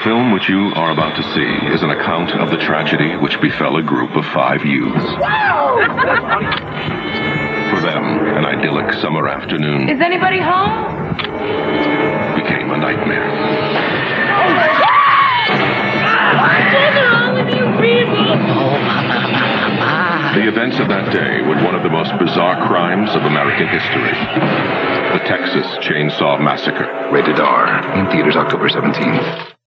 film which you are about to see is an account of the tragedy which befell a group of 5 youths. For them, an idyllic summer afternoon Is anybody home? became a nightmare. What's wrong with you people? The events of that day were one of the most bizarre crimes of American history. The Texas Chainsaw Massacre. Rated R. In theaters October 17th.